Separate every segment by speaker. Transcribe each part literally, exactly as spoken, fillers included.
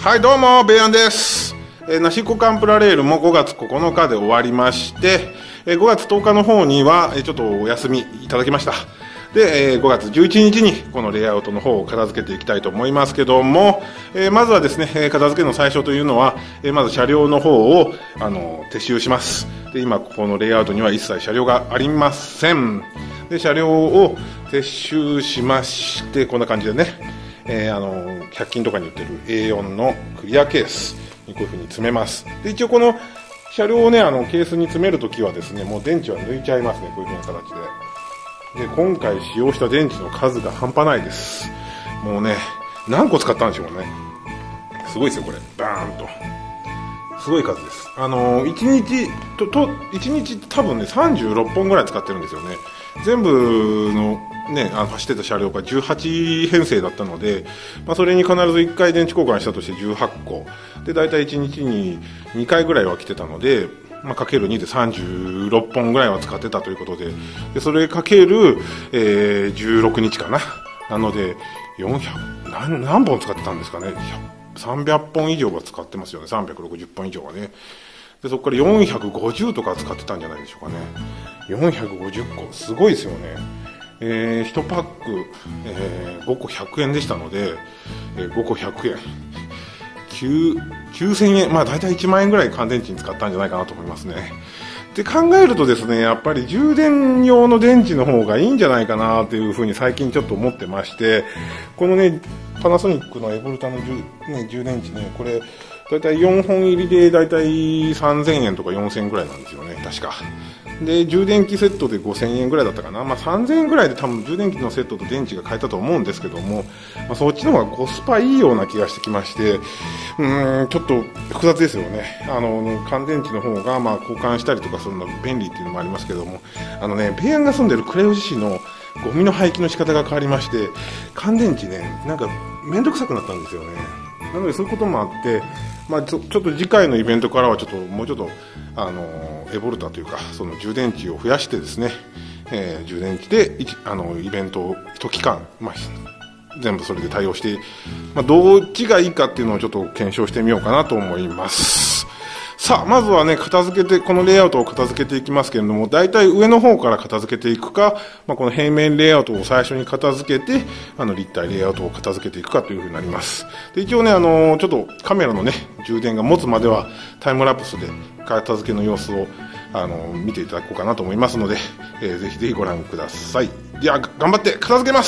Speaker 1: はい、どうも、ベイアンです。えー、ナシコカンプラレールもごがつここのかで終わりまして、えー、ごがつとおかの方には、えー、ちょっとお休みいただきました。で、えー、ごがつじゅういちにちにこのレイアウトの方を片付けていきたいと思いますけども、えー、まずはですね、えー、片付けの最初というのは、えー、まず車両の方を、あの、撤収します。で、今ここのレイアウトには一切車両がありません。で、車両を撤収しまして、こんな感じでね、えー、あの、ひゃく均とかに売ってる エーよん のクリアケースにこういう風に詰めます。で、一応この車両をね、あの、ケースに詰めるときはですね、もう電池は抜いちゃいますね、こういう風な形で。で、今回使用した電池の数が半端ないです。もうね、何個使ったんでしょうね。すごいですよ、これ。バーンと。すごい数です。あのー、いちにち、と、と、いちにち多分ね、さんじゅうろっぽんぐらい使ってるんですよね。全部のね、あの走ってた車両がじゅうはちへんせいだったので、まあ、それに必ずいっかい電池交換したとしてじゅうはっこ。で、だいたいいちにちににかいぐらいは来てたので、まあ、かけるにでさんじゅうろっぽんぐらいは使ってたということで、でそれかける、えー、じゅうろくにちかな。なので、よんひゃく、何、何本使ってたんですかね。さんびゃっぽん以上は使ってますよね。さんびゃくろくじゅっぽん以上はね。で、そこからよんひゃくごじゅうとか使ってたんじゃないでしょうかね。よんひゃくごじゅっこ。すごいですよね。えー、いちパック、えー、ごこひゃくえんでしたので、えー、ごこひゃくえん。きゅうせんえん、まあ大体いちまんえんぐらい乾電池に使ったんじゃないかなと思いますね。で考えるとですね、やっぱり充電用の電池の方がいいんじゃないかなというふうに最近ちょっと思ってまして、このね、パナソニックのエボルタの 充,、ね、充電池ね、これ大体よんほん入りで大体さんぜんえんとかよんせんえんぐらいなんですよね、確か。で、充電器セットでごせんえんぐらいだったかな。まあさんぜんえんぐらいで多分充電器のセットと電池が買えたと思うんですけども、まあ、そっちの方がコスパいいような気がしてきまして、うーん、ちょっと複雑ですよね。あの、乾電池の方がまあ交換したりとかするの便利っていうのもありますけども、あのね、ペイアンが住んでる倉吉市のゴミの廃棄の仕方が変わりまして、乾電池ね、なんかめんどくさくなったんですよね。なのでそういうこともあって、まあ、ちょ, ちょっと次回のイベントからはちょっともうちょっとあのエボルタというかその充電池を増やしてですね、えー、充電池であのイベントを一期間、まあ、全部それで対応して、まあ、どっちがいいかっていうのをちょっと検証してみようかなと思います。さあ、まずはね、片付けて、このレイアウトを片付けていきますけれども、大体上の方から片付けていくか、まあ、この平面レイアウトを最初に片付けて、あの、立体レイアウトを片付けていくかというふうになります。で、一応ね、あの、ちょっとカメラのね、充電が持つまでは、タイムラプスで片付けの様子を、あの、見ていただこうかなと思いますので、えー、ぜひぜひご覧ください。では、頑張って片付けます。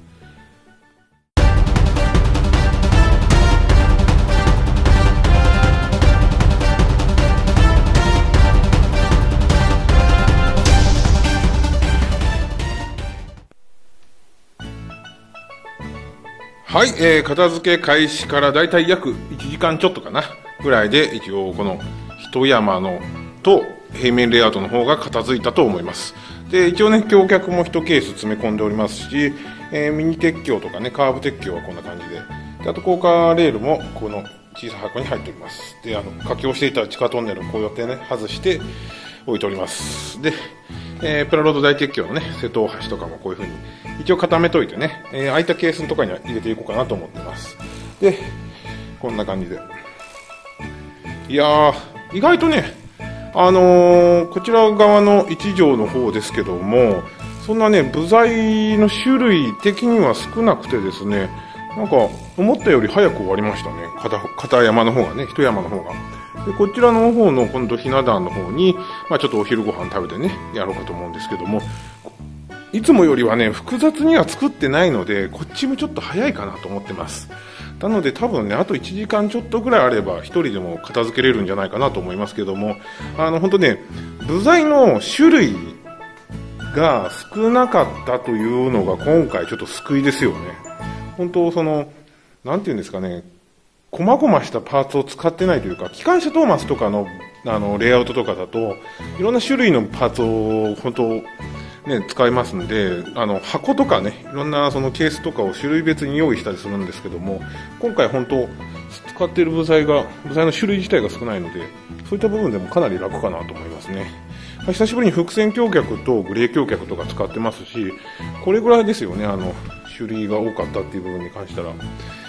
Speaker 1: はい、えー、片付け開始からだいたい約いちじかんちょっとかなぐらいで一応この一山のと平面レイアウトの方が片付いたと思います。で、一応ね、橋脚もいちケース詰め込んでおりますし、えー、ミニ鉄橋とかね、カーブ鉄橋はこんな感じで、であと高架レールもこの小さい箱に入っております。で、あの架橋していた地下トンネルをこうやってね外して置いております。で、えー、プラロード大鉄橋のね瀬戸大橋とかもこういう風に一応固めといてね、えー、空いたケースとかには入れていこうかなと思ってます。で、こんな感じで、いやー、意外とね、あのー、こちら側のいち畳の方ですけども、そんなね部材の種類的には少なくてですね、なんか思ったより早く終わりましたね。片、片山の方がね、一山の方が。で、こちらの方の今度ひな壇の方に、まあちょっとお昼ご飯食べてね、やろうかと思うんですけども、いつもよりはね、複雑には作ってないので、こっちもちょっと早いかなと思ってます。なので多分ね、あといちじかんちょっとぐらいあれば、一人でも片付けれるんじゃないかなと思いますけども、あの、本当ね、部材の種類が少なかったというのが今回ちょっと救いですよね。本当その、なんていうんですかね、細々したパーツを使ってないというか、機関車トーマスとかの、あの、レイアウトとかだと、いろんな種類のパーツを本当、ね、使いますんで、あの、箱とかね、いろんなそのケースとかを種類別に用意したりするんですけども、今回本当、使っている部材が、部材の種類自体が少ないので、そういった部分でもかなり楽かなと思いますね。久しぶりに複線橋脚とグレー橋脚とか使ってますし、これぐらいですよね、あの、種類が多かったっていう部分に関したら。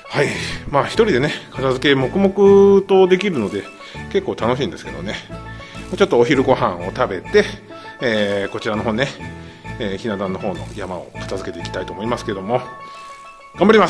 Speaker 1: はい。まあ一人でね、片付け黙々とできるので、結構楽しいんですけどね。ちょっとお昼ご飯を食べて、えー、こちらの方ね、えー、ひな壇の方の山を片付けていきたいと思いますけども、頑張ります。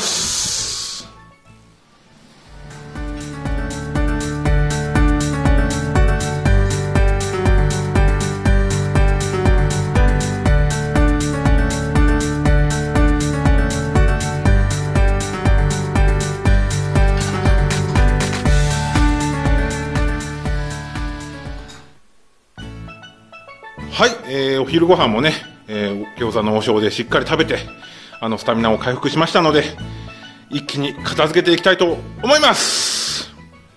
Speaker 1: はい、えー、お昼ご飯もね、えー、餃子の王将でしっかり食べて、あのスタミナを回復しましたので、一気に片付けていきたいと思います。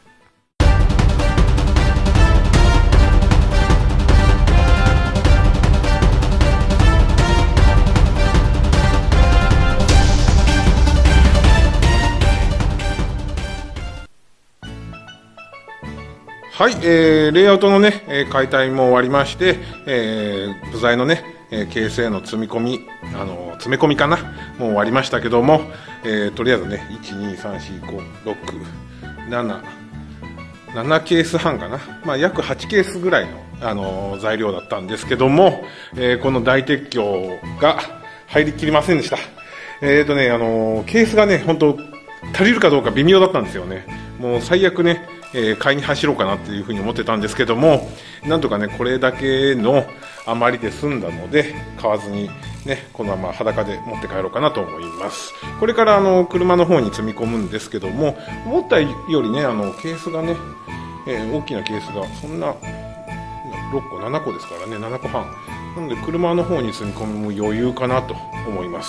Speaker 1: はい、えー、レイアウトのね、えー、解体も終わりまして、えー、部材のね、えー、ケースへの積み込み、あのー、詰め込みかな、もう終わりましたけども、えー、とりあえずね、いち、に、さん、よん、ご、ろく、なな、ななケース半かな、まあ、約はちケースぐらいの、あのー、材料だったんですけども、えー、この大撤去が入りきりませんでした。えーとね、あのー、ケースがね、本当足りるかどうか微妙だったんですよね。もう最悪ね、えー、買いに走ろうかなっていうふうに思ってたんですけども、なんとかね、これだけの余りで済んだので、買わずにね、このまま裸で持って帰ろうかなと思います。これからあの車の方に積み込むんですけども、思ったよりね、あのケースがね、えー、大きなケースがそんなろっこ、ななこですからね、ななこはん。なので車の方に積み込む余裕かなと思います。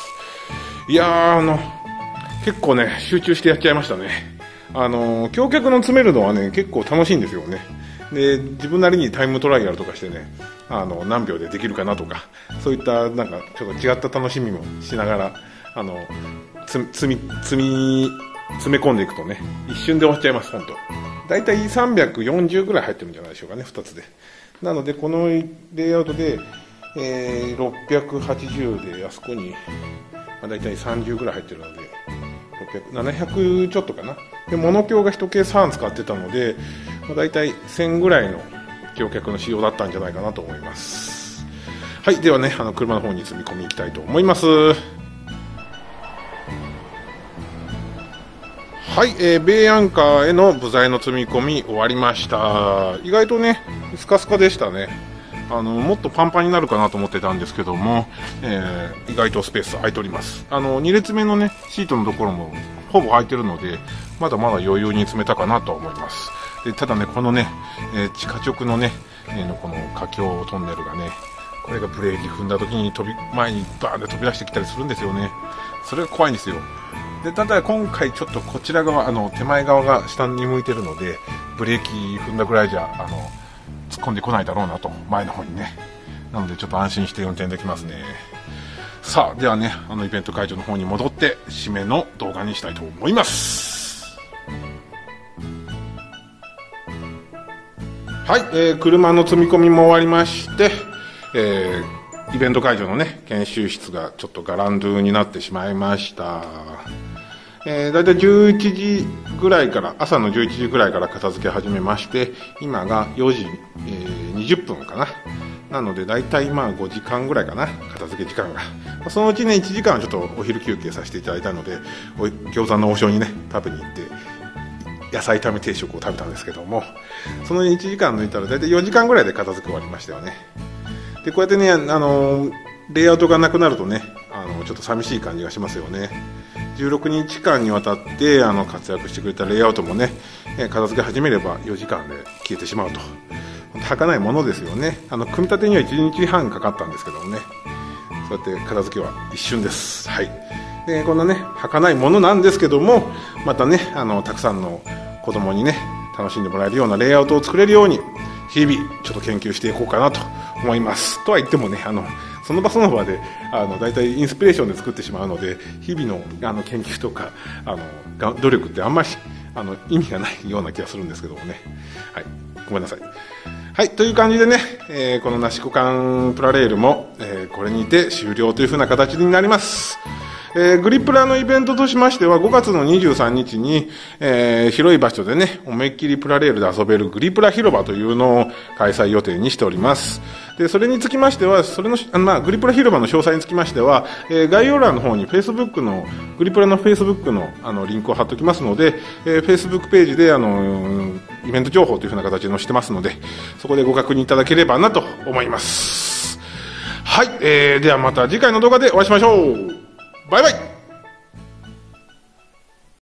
Speaker 1: いやー、あの、結構ね、集中してやっちゃいましたね。あの橋脚の詰めるのはね結構楽しいんですよね。で自分なりにタイムトライアルとかしてね、あの何秒でできるかなとか、そういったなんかちょっと違った楽しみもしながら、あのつ積み積み詰め込んでいくとね、一瞬で終わっちゃいます。本当だいたいさんびゃくよんじゅうぐらい入ってるんじゃないでしょうかね、ふたつで。なのでこのレイアウトで、えー、ろっぴゃくはちじゅうであそこに、まあ、だいたいさんじゅうぐらい入ってるのでろっぴゃく、ななひゃくちょっとかな。でモノ橋がいちケース半使ってたので、まあ、だいたいせんぐらいの橋脚の仕様だったんじゃないかなと思います。はい、ではね、あの車の方に積み込みいきたいと思います。はい、えー、ベイアンカーへの部材の積み込み終わりました。意外とねスカスカでしたね。あのもっとパンパンになるかなと思ってたんですけども、えー、意外とスペース空いております。あのに列目のねシートのところもほぼ空いてるので、まだまだ余裕に詰めたかなと思います。でただね、このね、えー、地下直のね、えー、この架橋トンネルがね、これがブレーキ踏んだ時に飛び前にバーンで飛び出してきたりするんですよね。それが怖いんですよ。でただ今回ちょっとこちら側、あの手前側が下に向いてるので、ブレーキ踏んだぐらいじゃあの突っ込んでこないだろうなと、前の方にね。なのでちょっと安心して運転できますね。さあではね、あのイベント会場の方に戻って締めの動画にしたいと思います。はい、えー、車の積み込みも終わりまして、えー、イベント会場のね研修室がちょっとガランドゥになってしまいました。えー、だいたいじゅういちじぐらいから、朝のじゅういちじぐらいから片付け始めまして、今がよじ、えー、にじゅっぷんかな。なのでだいたいまあごじかんぐらいかな、片付け時間が。そのうちねいちじかんはちょっとお昼休憩させていただいたので、お餃子の王将にね食べに行って野菜炒め定食を食べたんですけども、そのいちじかん抜いたらだいたいよじかんぐらいで片付け終わりましたよね。でこうやってね、あのー、レイアウトがなくなるとね、あのー、ちょっと寂しい感じがしますよね。じゅうろくにちかんにわたってあの活躍してくれたレイアウトもね、えー、片付け始めればよじかんで消えてしまうと。儚いものですよね。あの組み立てにはいちにちはんかかったんですけどもね、そうやって片付けは一瞬です。はい。でこんなね儚いものなんですけども、またねあのたくさんの子供にね楽しんでもらえるようなレイアウトを作れるように日々ちょっと研究していこうかなと思います。とは言ってもね、あのその場その場であのだいたいインスピレーションで作ってしまうので、日々のあの研究とかあの努力ってあんまりあの意味がないような気がするんですけどもね。はい、ごめんなさい。はい、という感じでね、えー、このなしこかんプラレールも、えー、これにて終了という風な形になります。 えー、グリプラのイベントとしましては、ごがつのにじゅうさんにちに、えー、広い場所でね、思いっきりプラレールで遊べるグリプラ広場というのを開催予定にしております。で、それにつきましては、それの、あまあ、グリプラ広場の詳細につきましては、えー、概要欄の方に Facebook の、グリプラの Facebook の、あの、リンクを貼っておきますので、えー、Facebook ページで、あの、イベント情報というふうな形で載せてますので、そこでご確認いただければなと思います。はい、えー、ではまた次回の動画でお会いしましょう。バイバイ。